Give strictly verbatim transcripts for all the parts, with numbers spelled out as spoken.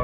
того,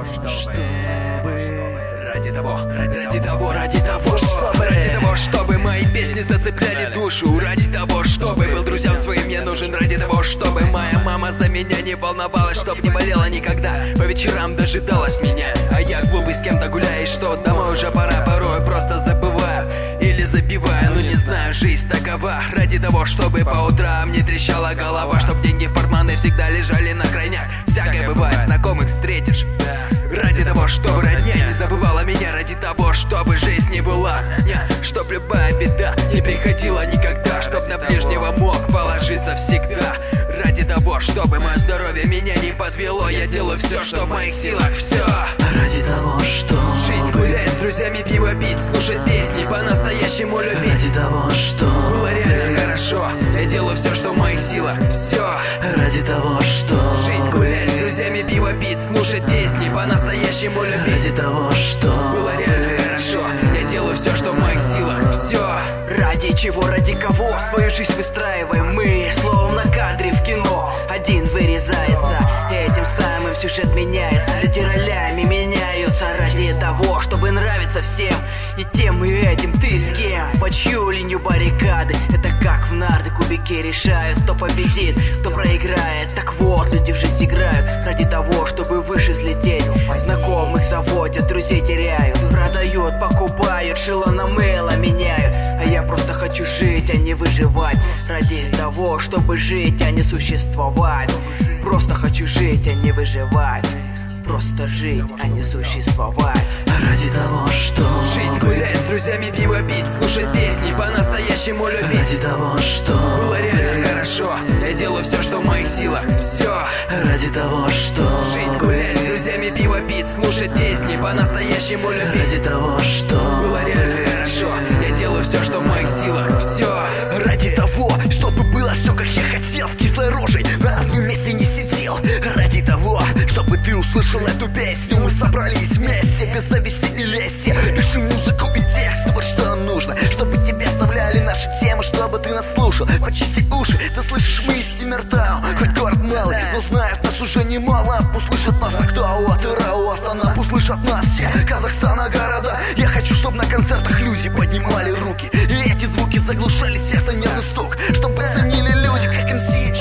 чтобы... Ради того, ради того, ради того, чтобы... Ради того, чтобы мои песни зацепляли душу. Ради того, чтобы был друзьям своим я нужен. Ради того, чтобы моя мама за меня не волновалась, чтоб не болела никогда, по вечерам дожидалась меня. А я глупый с кем-то гуляю, что домой уже пора, порой просто забываю или забиваю, ну не знаю, жизнь такова. Ради того, чтобы по утрам не трещала голова, чтоб деньги в портмоне всегда лежали на крайняк. Всякое бывает, знакомых встретишь. Ради того, чтобы родня не забывала меня. Ради того, чтобы жизнь не была, чтоб любая беда не приходила никогда, чтоб на ближнего мог положиться всегда. Ради того, чтобы мое здоровье меня не подвело, я делаю все, что в моих силах, все. Ради того, чтобы жить, гулять, с друзьями пиво пить, слушать песни, по-настоящему любить. Ради того, что было реально хорошо, я делаю все, что в моих силах, все. Ради того, что жить, гулять, с друзьями пиво пить, слушать песни, по-настоящему любить. Ради того, что было реально хорошо, я делаю все, что в моих силах, все. Ради чего, ради кого свою жизнь выстраиваем мы, словно кадры в кино. Один вырезается, и этим самым сюжет меняется. Люди ролями меняются ради того, чтобы нравиться всем. И тем, и этим ты с кем, по чью линию баррикады. Это как в нарды кубики решают, кто победит, кто проиграет. Так вот, люди в жизнь играют ради того, чтобы выше взлететь. Знакомых заводят, друзей теряют, продают, покупают, шило на мыло меняют. А я просто хочу жить, а не выживать. Ради того, чтобы жить, а не существовать. Просто хочу жить, а не выживать. Просто жить, а не существовать. Ради того, что жить, гулять, с друзьями пиво пить, слушать песни, по-настоящему любить. Ради того, что было реально хорошо, я делаю все, что в моих силах, все. Ради того, что жить, гулять, с друзьями пиво пить, слушать песни, по-настоящему любить. Ради того, что было реально хорошо, я делаю все, что в моих силах, все. Ради того, чтобы было все, как я хотел, с кислой рожей на одном месте не сидел. Ради того, чтобы ты услышал эту песню, мы собрались вместе, без зависти и лести. Пиши музыку и текст, вот что нам нужно, чтобы тебе оставляли наши темы, чтобы ты нас слушал. Почисти уши, ты слышишь, мы из Симмертау, хоть город малый, но знают нас уже немало. Услышат нас Актау, Атырау, Астана, услышат нас все Казахстана города. Я хочу, чтобы на концертах люди поднимали руки, и эти звуки заглушали сердце нервный стук, чтобы ценили люди, как эм си